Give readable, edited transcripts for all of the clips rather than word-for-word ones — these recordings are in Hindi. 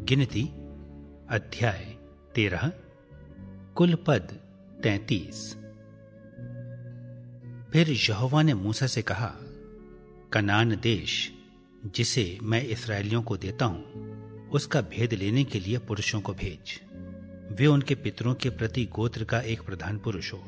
गिनती अध्याय 13 कुल पद 33। फिर यहोवा ने मूसा से कहा, कनान देश जिसे मैं इस्राएलियों को देता हूं, उसका भेद लेने के लिए पुरुषों को भेज। वे उनके पितरों के प्रति गोत्र का एक प्रधान पुरुष हो।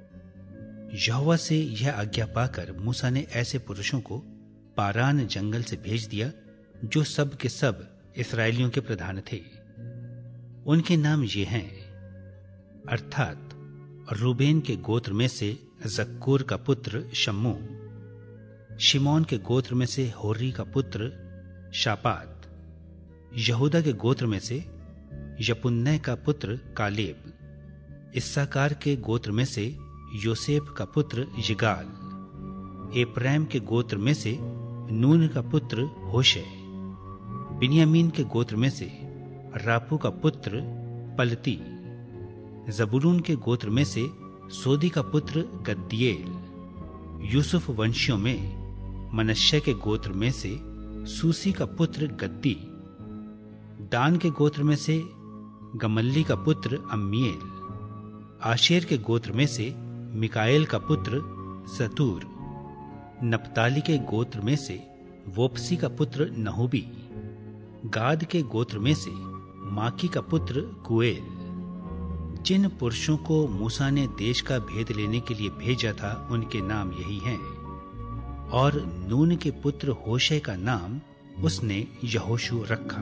यहोवा से यह आज्ञा पाकर मूसा ने ऐसे पुरुषों को पारान जंगल से भेज दिया जो सब के सब इस्राएलियों के प्रधान थे। उनके नाम ये हैं, अर्थात रूबेन के गोत्र में से जक्कूर का पुत्र शम्मू, शिमोन के गोत्र में से होरी का पुत्र शापात, यहूदा के गोत्र में से यपुन्नै का पुत्र कालेब, इस्साकार के गोत्र में से योसेफ का पुत्र यिगाल, एप्रैम के गोत्र में से नून का पुत्र होशे, बिन्यामीन के गोत्र में से रापू का पुत्र पलती, जबूलून के गोत्र में से सोदी का पुत्र गद्दिएल, यूसुफ वंशियों में मनश्शे के गोत्र में से सूसी का पुत्र गद्दी, दान के गोत्र में से गमल्ली का पुत्र अम्मीएल, आशेर के गोत्र में से मिकाएल का पुत्र सतूर, नप्ताली के गोत्र में से वोपसी का पुत्र नहुबी, गाद के गोत्र में से माकी का पुत्र गुएल। जिन पुरुषों को मूसा ने देश का भेद लेने के लिए भेजा था उनके नाम यही हैं। और नून के पुत्र होशे का नाम उसने यहोशू रखा।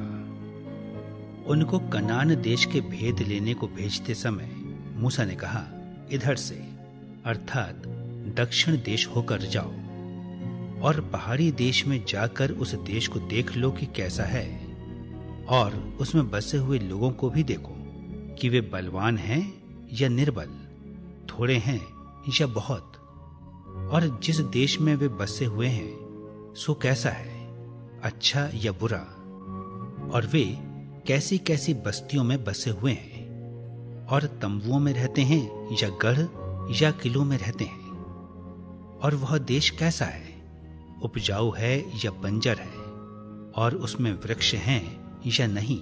उनको कनान देश के भेद लेने को भेजते समय मूसा ने कहा, इधर से अर्थात दक्षिण देश होकर जाओ और पहाड़ी देश में जाकर उस देश को देख लो कि कैसा है, और उसमें बसे हुए लोगों को भी देखो कि वे बलवान हैं या निर्बल, थोड़े हैं या बहुत, और जिस देश में वे बसे हुए हैं सो कैसा है, अच्छा या बुरा, और वे कैसी कैसी बस्तियों में बसे हुए हैं, और तंबुओं में रहते हैं या गढ़ या किलों में रहते हैं, और वह देश कैसा है, उपजाऊ है या बंजर है, और उसमें वृक्ष हैं या नहीं।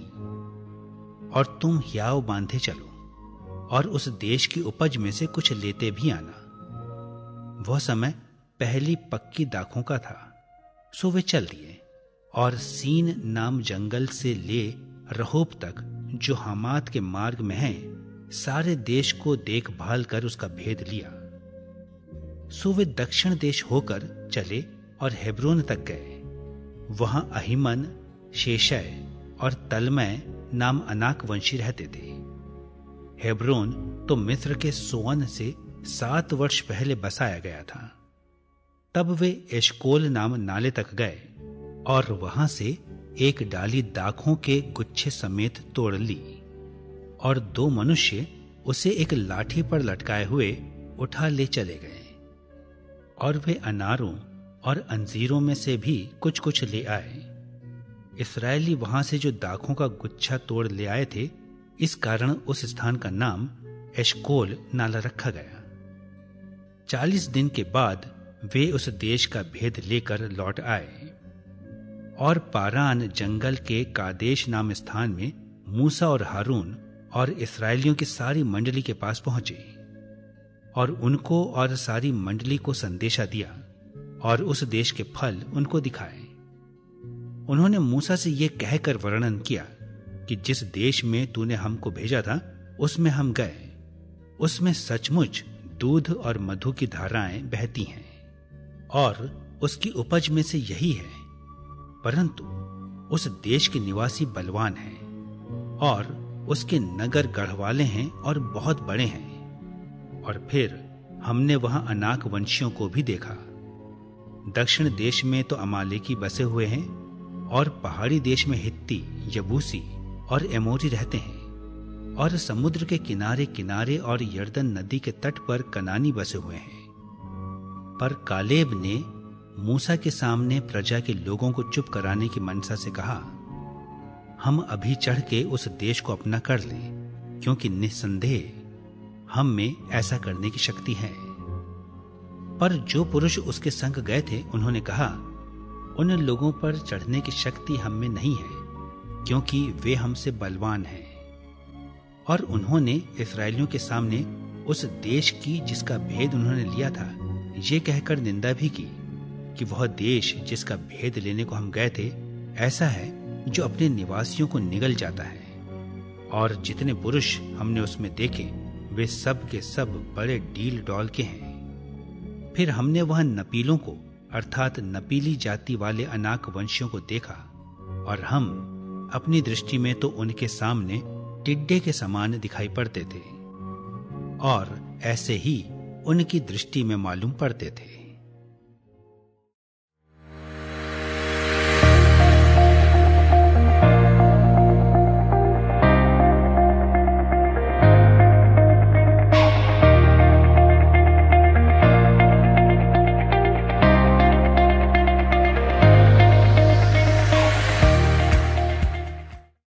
और तुम हियाव बांधे चलो और उस देश की उपज में से कुछ लेते भी आना। वह समय पहली पक्की दाखों का था, सो वे चल दिए और सीन नाम जंगल से ले रहोब तक, जो हमात के मार्ग में है, सारे देश को देखभाल कर उसका भेद लिया। सो वे दक्षिण देश होकर चले और हेब्रोन तक गए। वहां अहीमन, शेशै और तलमै नाम अनाक वंशी रहते थे। हेब्रोन तो मिस्र के सोअन से 7 वर्ष पहले बसाया गया था। तब वे एशकोल नाम नाले तक गए और वहां से एक डाली दाखों के गुच्छे समेत तोड़ ली, और 2 मनुष्य उसे एक लाठी पर लटकाए हुए उठा ले चले गए। और वे अनारों और अंजीरों में से भी कुछ कुछ ले आए। इस्राएली वहां से जो दाखों का गुच्छा तोड़ ले आए थे, इस कारण उस स्थान का नाम एशकोल नाला रखा गया। 40 दिन के बाद वे उस देश का भेद लेकर लौट आए और पारान जंगल के कादेश नाम स्थान में मूसा और हारून और इस्राएलियों की सारी मंडली के पास पहुंचे, और उनको और सारी मंडली को संदेशा दिया और उस देश के फल उनको दिखाए। उन्होंने मूसा से यह कहकर वर्णन किया कि जिस देश में तूने हमको भेजा था उसमें हम गए, उसमें सचमुच दूध और मधु की धाराएं बहती हैं, और उसकी उपज में से यही है, परंतु उस देश के निवासी बलवान हैं, और उसके नगर गढ़वाले हैं और बहुत बड़े हैं। और फिर हमने वहां अनाक वंशियों को भी देखा। दक्षिण देश में तो अमालेकी बसे हुए हैं, और पहाड़ी देश में हित्ती, यबूसी और एमोरी रहते हैं, और समुद्र के किनारे किनारे और यर्दन नदी के तट पर कनानी बसे हुए हैं। पर कालेब ने मूसा के सामने प्रजा के लोगों को चुप कराने की मनसा से कहा, हम अभी चढ़ के उस देश को अपना कर लें, क्योंकि निस्संदेह हम में ऐसा करने की शक्ति है। पर जो पुरुष उसके संग गए थे उन्होंने कहा, उन लोगों पर चढ़ने की शक्ति हम में नहीं है, क्योंकि वे हमसे बलवान हैं। और उन्होंने इस्राएलियों के सामने उस देश की जिसका भेद उन्होंने लिया था ये कहकर निंदा भी की कि वह देश जिसका भेद लेने को हम गए थे ऐसा है जो अपने निवासियों को निगल जाता है, और जितने पुरुष हमने उसमें देखे वे सब के सब बड़े डील डॉल के हैं। फिर हमने वह नपीलों को अर्थात नपीली जाति वाले अनाक वंशियों को देखा, और हम अपनी दृष्टि में तो उनके सामने टिड्डे के समान दिखाई पड़ते थे और ऐसे ही उनकी दृष्टि में मालूम पड़ते थे।